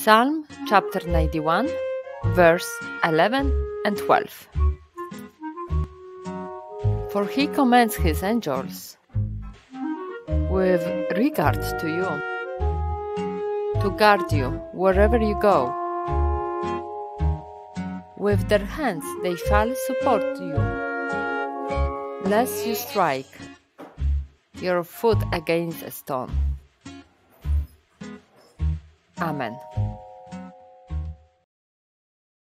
Psalm chapter 91, verse 11 and 12. For he commands his angels with regard to you, to guard you wherever you go. With their hands they shall support you, lest you strike your foot against a stone. Amen.